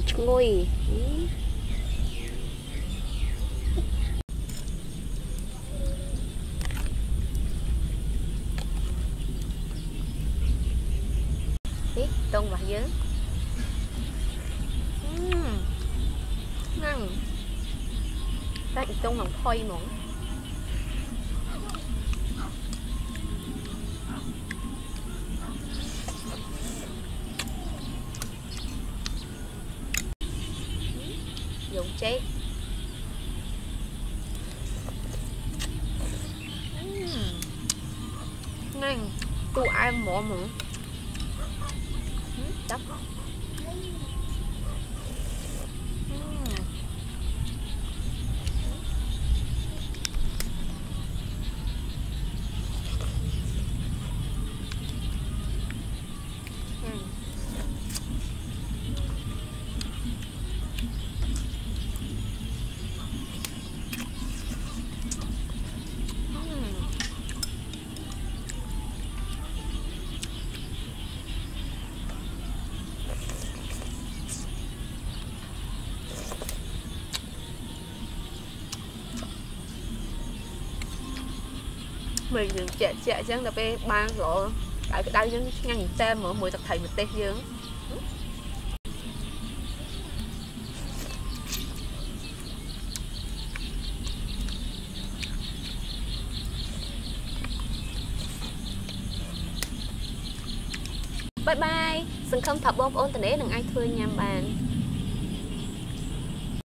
ngồi tông vào dưới ngon ta tông bằng phôi mỏng dùng chết ngon tu ai mỏ mỏng đắp mình đừng chạy chẳng là bé ba lộ tại cái đây những ngăn tem mở mùi tập thầy mình tết dương bye bye xin không thập bông ôn tình đế đừng ai thưa nhằm bàn